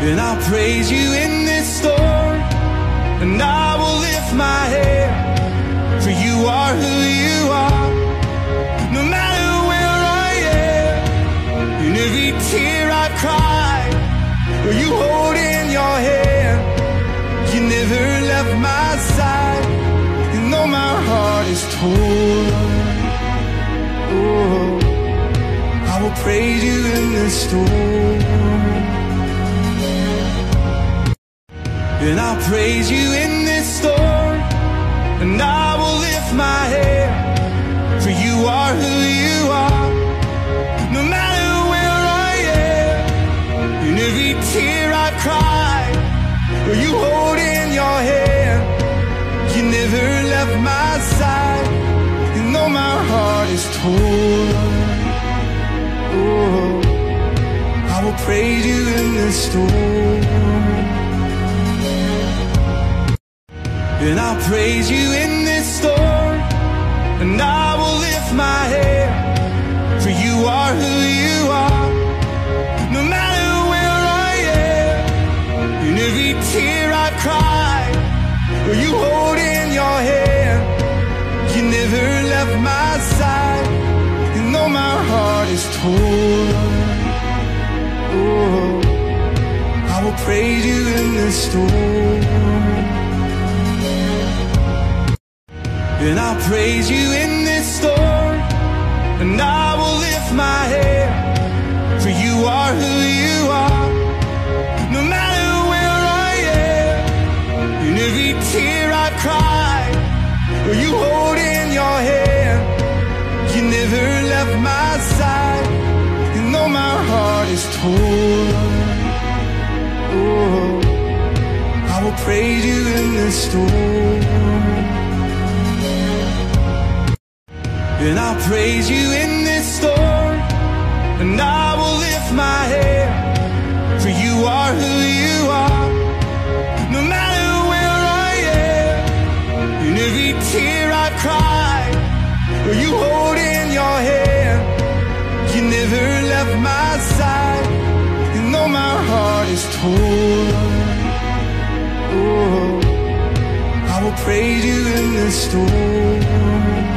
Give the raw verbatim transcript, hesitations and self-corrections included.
And I'll praise you in this storm, and I will lift my head, for you are who you are. No matter where I am, in every tear I've cried, will you hold in your hand? You never left my side, and though my heart is torn, oh, I will praise you in this storm. And I'll praise you in this storm, and I will lift my head, for you are who you are. No matter where I am, in every tear I've cried, will you hold in your hand? You never left my side, and though my heart is torn, oh, I will praise you in this storm. And I'll praise you in this storm, and I will lift my head, for you are who you are. No matter where I am, in every tear I've cried, will you hold in your hand? You never left my side, and though my heart is torn, oh, I will praise you in this storm. And I'll praise you in this storm, and I will lift my head, for you are who you are. No matter where I am, in every tear I've cried, will you hold in your hand? You never left my side, and though my heart is torn, oh, I will praise you in this storm. And I'll praise you in this storm, and I will lift my head, for you are who you are. No matter where I am, in every tear I've cried, will you hold in your hand? You never left my side, and though my heart is torn, oh, I will praise you in this storm.